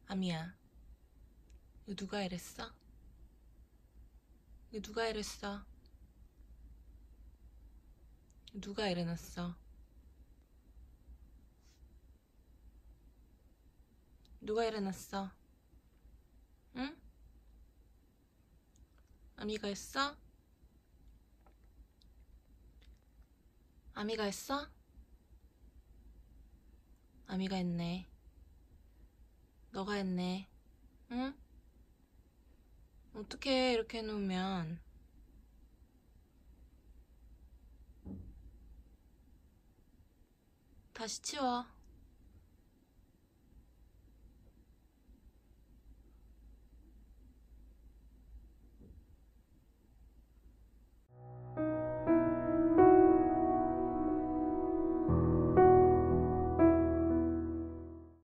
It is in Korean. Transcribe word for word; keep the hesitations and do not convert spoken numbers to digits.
아미야, 이거 누가 이랬어? 이거 누가 이랬어? 누가 이래놨어? 누가 이래놨어? 응? 아미가 했어? 아미가 했어? 아미가 했네. 너가 했네. 응? 어떻게 이렇게 해놓으면. 다시 치워.